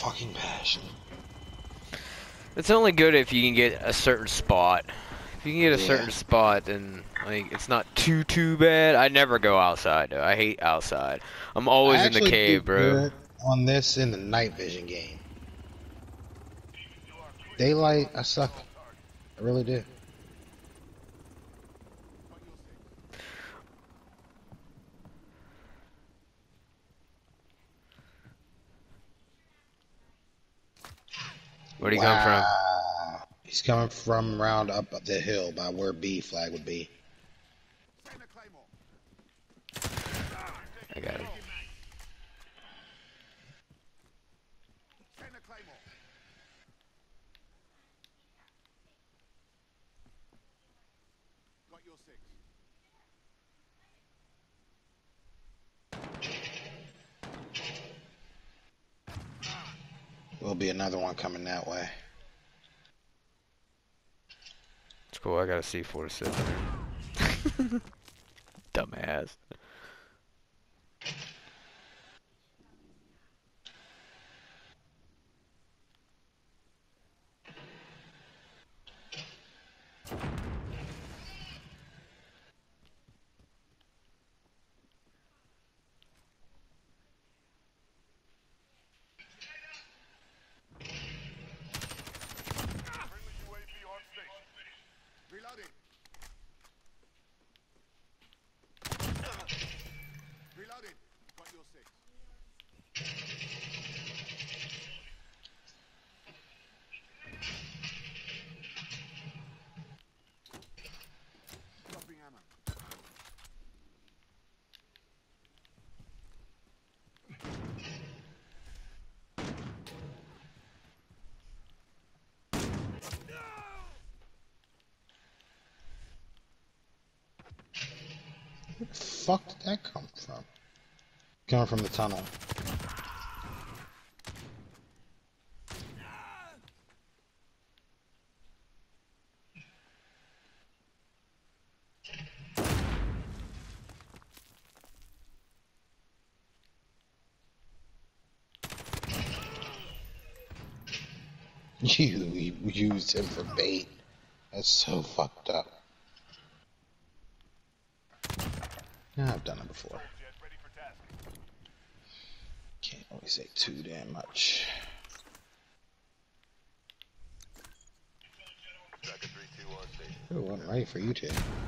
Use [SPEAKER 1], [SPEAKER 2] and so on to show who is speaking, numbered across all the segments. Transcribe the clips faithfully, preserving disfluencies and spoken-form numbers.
[SPEAKER 1] fucking passion.
[SPEAKER 2] It's only good if you can get a certain spot. If you can get a
[SPEAKER 1] Yeah.
[SPEAKER 2] certain spot, then like it's not too too bad. I never go outside though. I hate outside. I'm always
[SPEAKER 1] I
[SPEAKER 2] in the
[SPEAKER 1] actually do
[SPEAKER 2] cave, bro.
[SPEAKER 1] good on this in the night vision game. Daylight, I suck. I really do.
[SPEAKER 2] Where'd he come from?
[SPEAKER 1] Wow. He's coming from around up the hill by where B flag would be.
[SPEAKER 2] I got him.
[SPEAKER 1] There'll be another one coming that way.
[SPEAKER 2] It's cool. I got a C four to sit there. Dumbass.
[SPEAKER 1] Where the fuck did that come from? Coming from the tunnel. You, you used him for bait. That's so fucked up. Yeah, I've done it before. Can't always say too damn much. I wasn't ready for you to.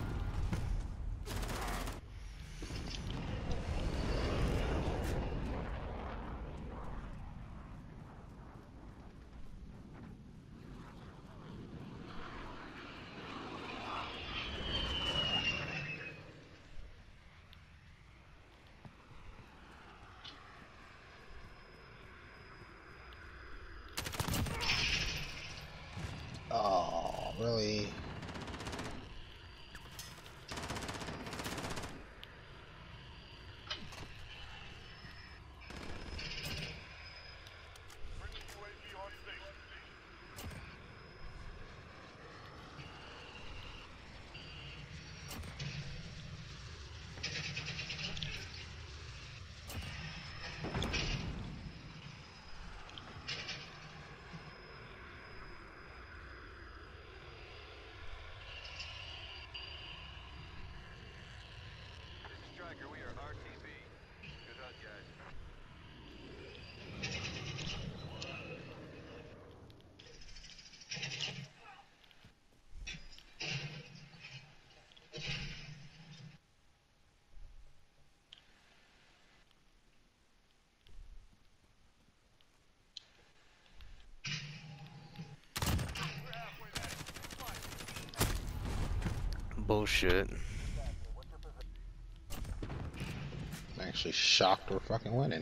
[SPEAKER 1] Oh, really?
[SPEAKER 2] Bullshit.
[SPEAKER 1] I'm actually shocked we're fucking winning.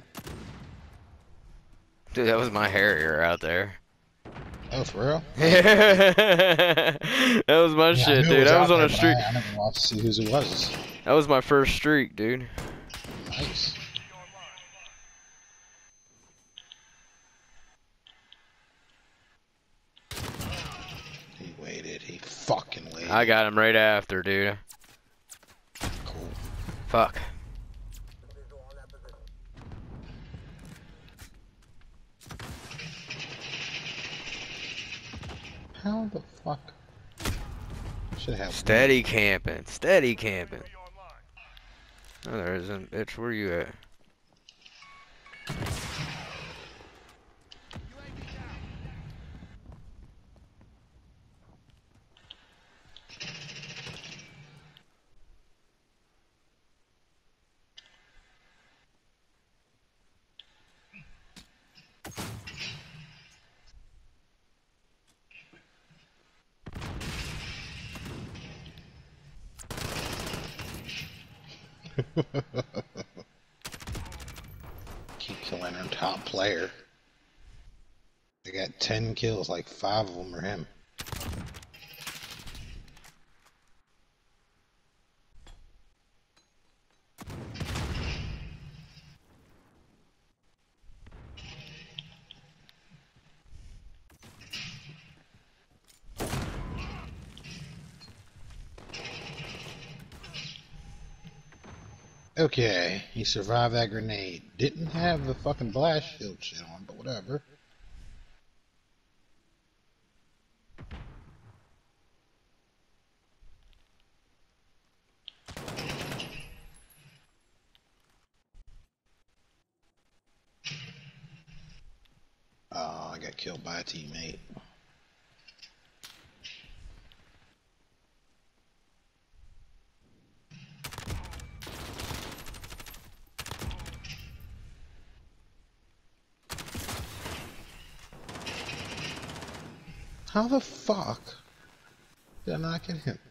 [SPEAKER 2] Dude, that was my Harrier out there.
[SPEAKER 1] Oh, for real?
[SPEAKER 2] That was my
[SPEAKER 1] Yeah,
[SPEAKER 2] shit,
[SPEAKER 1] I
[SPEAKER 2] dude.
[SPEAKER 1] was
[SPEAKER 2] I was
[SPEAKER 1] out
[SPEAKER 2] on
[SPEAKER 1] there,
[SPEAKER 2] a
[SPEAKER 1] but
[SPEAKER 2] streak.
[SPEAKER 1] I, I never watched to see whose it was.
[SPEAKER 2] That was my first streak, dude.
[SPEAKER 1] Nice. He waited. He fucking waited.
[SPEAKER 2] I got him right after, dude.
[SPEAKER 1] Cool.
[SPEAKER 2] Fuck.
[SPEAKER 1] How the fuck? Should have
[SPEAKER 2] Steady camping. Steady camping. No, there isn't. Bitch, where you at?
[SPEAKER 1] Keep killing our top player. They got ten kills, like five of them are him. Okay, he survived that grenade. Didn't have the fucking blast shield shit on, but whatever. Oh, I got killed by a teammate. How the fuck did I not get him?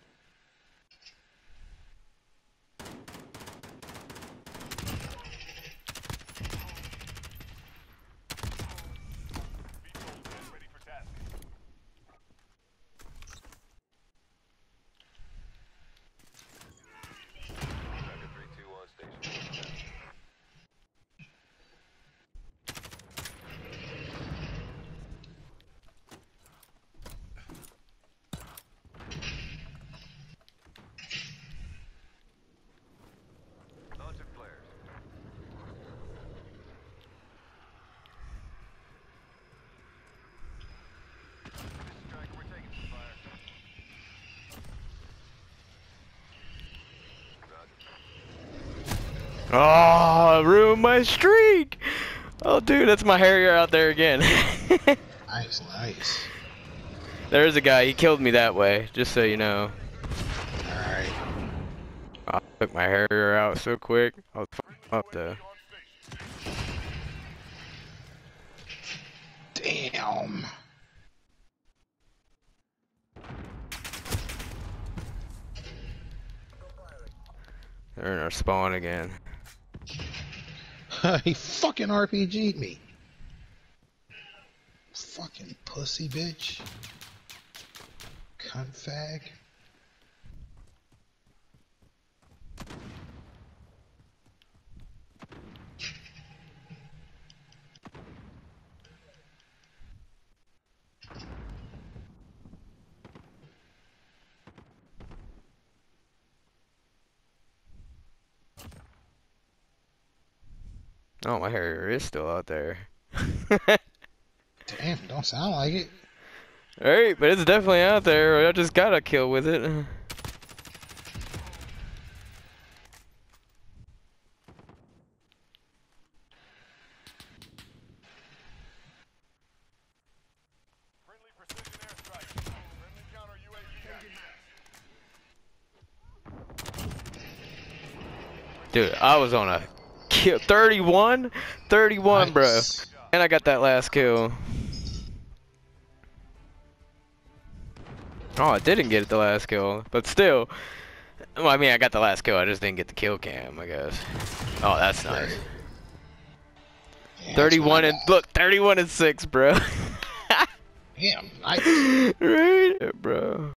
[SPEAKER 2] Oh, ruined my streak! Oh, dude, that's my Harrier out there again.
[SPEAKER 1] Nice, nice.
[SPEAKER 2] There's a guy, he killed me that way, just so you know.
[SPEAKER 1] Alright.
[SPEAKER 2] I took my Harrier out so quick. I was up though.
[SPEAKER 1] Damn.
[SPEAKER 2] They're in our spawn again.
[SPEAKER 1] He fucking R P G'd me. Fucking pussy bitch. Cunt fag.
[SPEAKER 2] Oh, my Harrier is still out there.
[SPEAKER 1] Damn, don't sound like it.
[SPEAKER 2] Alright, but it's definitely out there. I just got a kill with it. Dude, I was on a kill. thirty-one? thirty-one,
[SPEAKER 1] Nice.
[SPEAKER 2] bro. And I got that last kill. Oh, I didn't get the last kill, but still. Well, I mean, I got the last kill. I just didn't get the kill cam, I guess. Oh, that's nice.
[SPEAKER 1] Yeah,
[SPEAKER 2] thirty-one
[SPEAKER 1] that's
[SPEAKER 2] and look, thirty-one and six, bro.
[SPEAKER 1] Damn, nice.
[SPEAKER 2] Right, bro.